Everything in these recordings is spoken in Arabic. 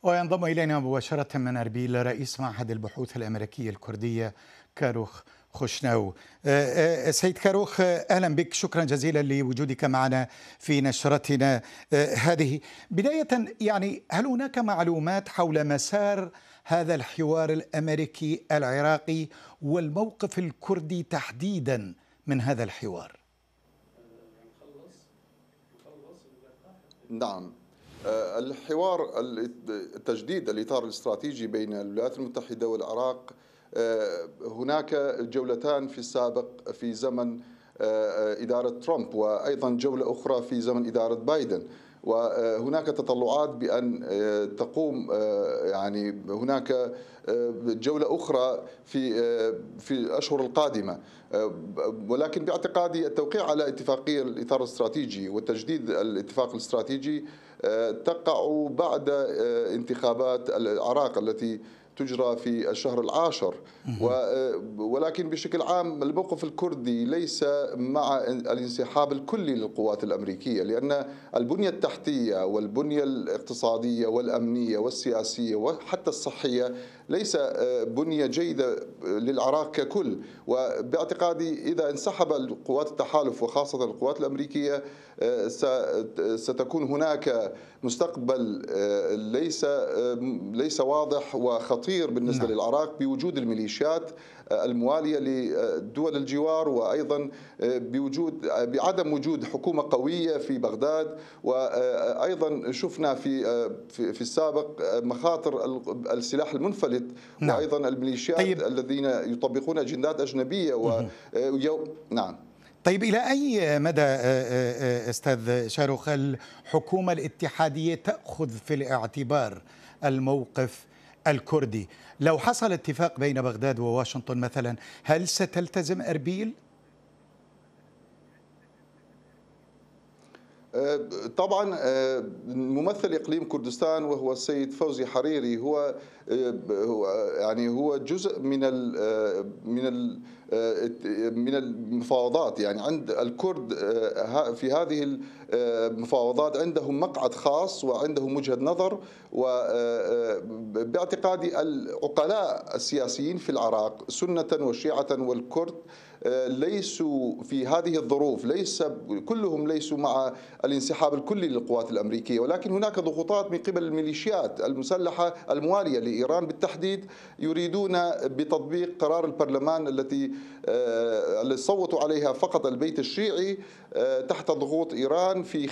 وينضم إلينا مباشرة من أربيل رئيس معهد البحوث الأمريكية الكردية كاروخ خوشناو. سيد كاروخ، أهلا بك، شكرا جزيلا لوجودك معنا في نشرتنا هذه. بداية هل هناك معلومات حول مسار هذا الحوار الأمريكي العراقي والموقف الكردي تحديدا من هذا الحوار؟ نعم، الحوار تجديد الإطار الاستراتيجي بين الولايات المتحدة والعراق. هناك جولتان في السابق في زمن إدارة ترامب، وأيضا جولة أخرى في زمن إدارة بايدن، وهناك تطلعات بأن تقوم هناك جولة أخرى في الأشهر القادمة. ولكن باعتقادي التوقيع على اتفاقية الإطار الاستراتيجي وتجديد الاتفاق الاستراتيجي تقع بعد انتخابات العراق التي تجرى في الشهر العاشر. ولكن بشكل عام الموقف الكردي ليس مع الانسحاب الكلي للقوات الأمريكية، لأن البنية التحتية والبنية الاقتصادية والأمنية والسياسية وحتى الصحية ليس بنية جيدة للعراق ككل. وباعتقادي إذا انسحب القوات التحالف وخاصة القوات الأمريكية ستكون هناك مستقبل ليس واضح وخطير بالنسبة للعراق، بوجود الميليشيات الموالية لدول الجوار، وأيضا بعدم وجود حكومة قوية في بغداد. وأيضا شفنا في السابق مخاطر السلاح المنفلت، وأيضا الميليشيات الذين يطبقون أجندات أجنبية. نعم. طيب، إلى أي مدى أستاذ شاروخ الحكومة الاتحادية تأخذ في الاعتبار الموقف الكردي؟ لو حصل اتفاق بين بغداد وواشنطن مثلا، هل ستلتزم أربيل؟ طبعا ممثل إقليم كردستان وهو السيد فوزي حريري هو جزء من المفاوضات. عند الكرد في هذه المفاوضات عندهم مقعد خاص وعندهم وجهة نظر. وباعتقادي العقلاء السياسيين في العراق سنة وشيعة والكرد ليسوا في هذه الظروف، كلهم ليسوا مع الانسحاب الكلي للقوات الأمريكية، ولكن هناك ضغوطات من قبل الميليشيات المسلحة الموالية لإيران بالتحديد، يريدون بتطبيق قرار البرلمان التي صوتوا عليها فقط البيت الشيعي تحت ضغوط إيران في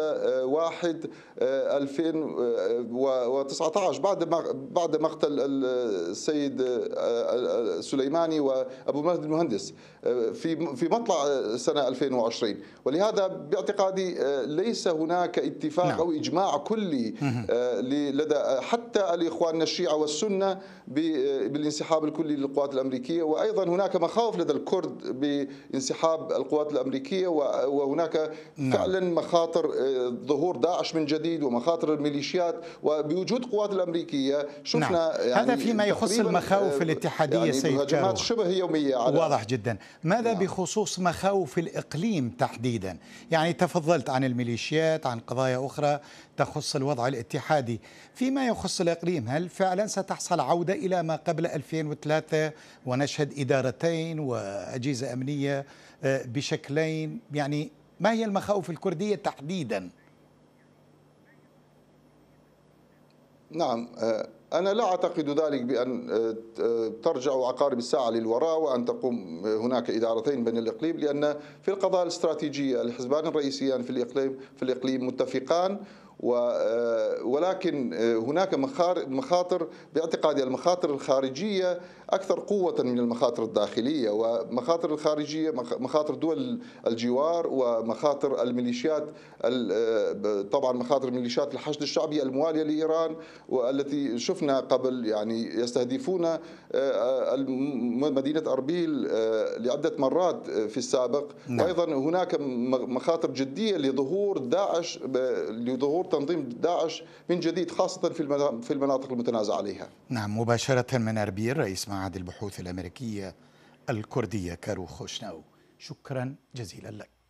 5/1/2019 بعد مقتل السيد السليماني وأبو مهدي المهندس في مطلع سنة 2020. ولهذا باعتقادي ليس هناك اتفاق أو إجماع كلي لدى حتى الإخوان الشيعة والسنة بالانسحاب الكلي للقوات الأمريكية. وأيضا هناك مخاوف لدى الكرد بانسحاب القوات الأمريكية، وهناك فعلا مخاطر ظهور داعش من جديد ومخاطر الميليشيات. وبوجود القوات الأمريكية شفنا هذا فيما يخص المخاوف الاتحادية سيد كاروخ، هجمات شبه يومية واضح جدا. ماذا بخصوص مخاوف الإقليم تحديدا؟ تفضلت عن الميليشيات، عن قضايا أخرى تخص الوضع الاتحادي. فيما يخص الإقليم، هل فعلا ستحصل عودة إلى ما قبل 2003 ونشهد إدارتين وأجهزة أمنية بشكلين؟ ما هي المخاوف الكردية تحديدا؟ نعم، أنا لا أعتقد ذلك بأن ترجع عقارب الساعة للوراء وأن تقوم هناك إدارتين بين الإقليم، لأن في القضايا الاستراتيجية الحزبان الرئيسيان في الإقليم متفقان. ولكن هناك مخاطر، باعتقادي المخاطر الخارجية أكثر قوة من المخاطر الداخلية. ومخاطر الخارجية مخاطر دول الجوار ومخاطر الميليشيات، طبعا مخاطر ميليشيات الحشد الشعبي الموالية لإيران، والتي شفنا قبل يستهدفون مدينة أربيل لعدة مرات في السابق. وأيضا هناك مخاطر جدية لظهور داعش، لظهور تنظيم داعش من جديد، خاصة في المناطق المتنازع عليها. نعم، مباشرة من أربيل رئيس معهد البحوث الأمريكية الكردية كاروخ خوشناو، شكرا جزيلا لك.